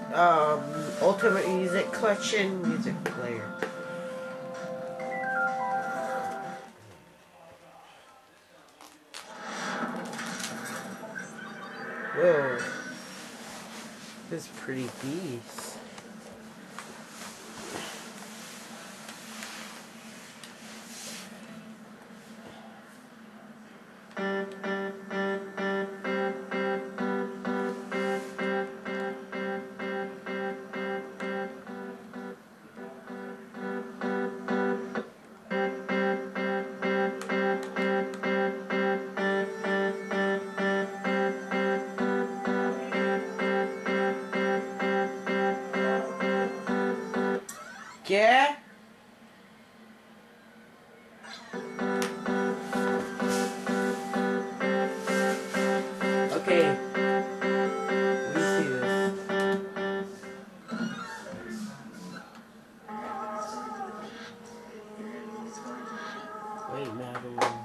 Ultimate Music Collection music player. Whoa. This is pretty beast. Yeah? Okay. Let me see this. Wait, Madeline.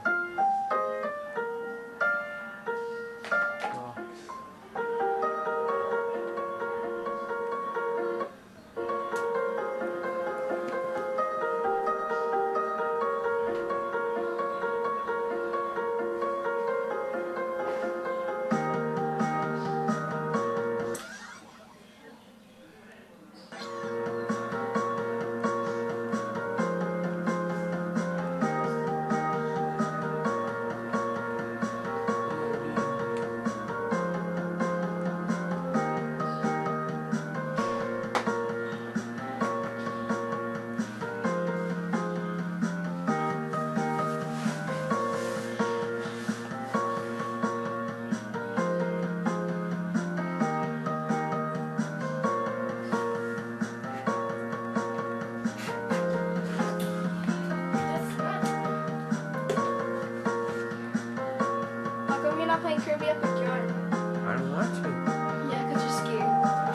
Playing Kirby Epic Yarn. I don't want to. Yeah, because you're scared.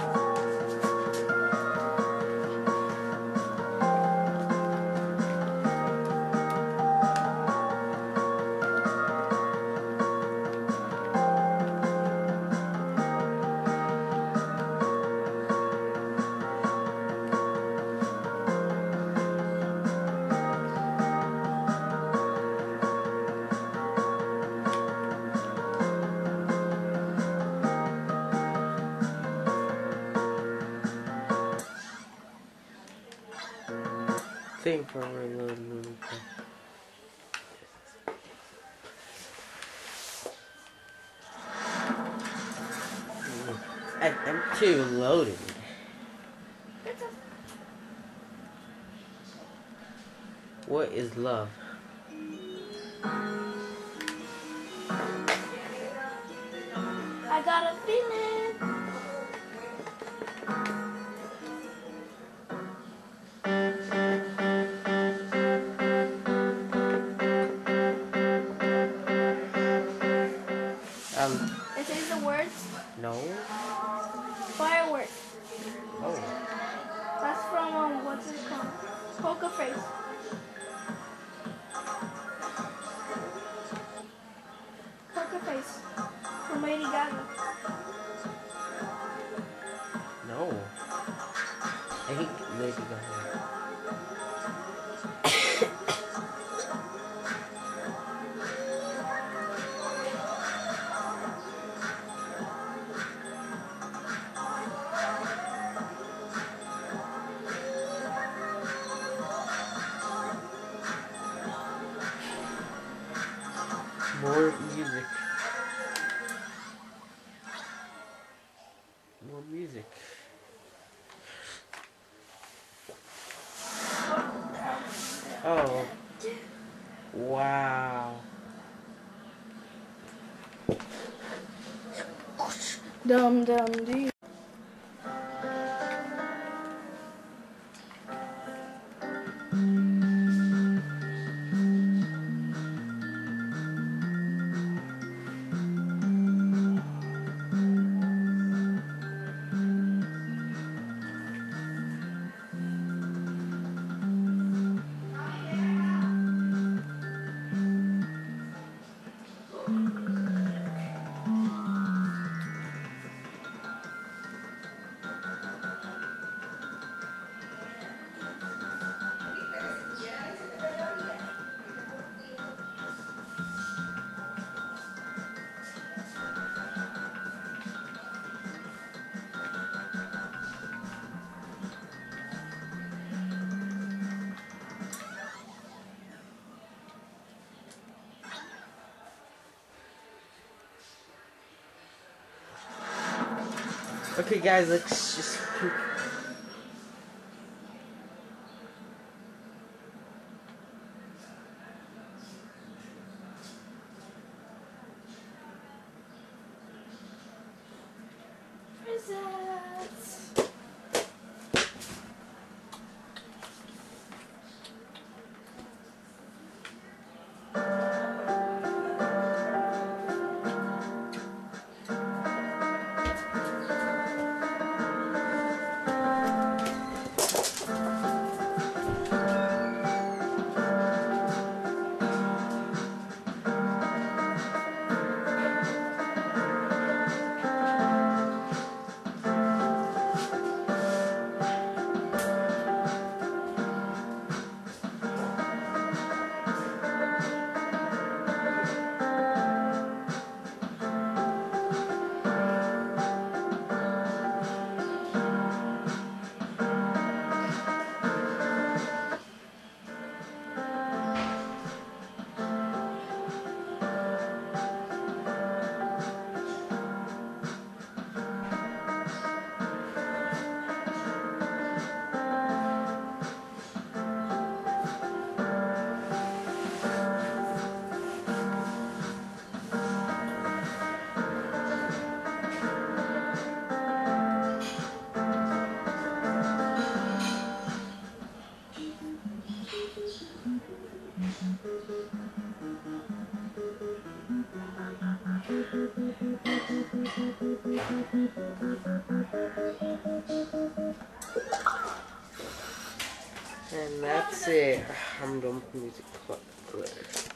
Think for a little bit. I'm too loaded. What is love? I got a feeling. It says the words. No. Fireworks. Oh. That's from what's it called? Poker Face. Poker Face from Lady Gaga. No. I hate Lady Gaga. More music. More music. Oh. Wow. Dum dum dee. Okay, guys, let's just. Presents. And that's it. I'm done with music player.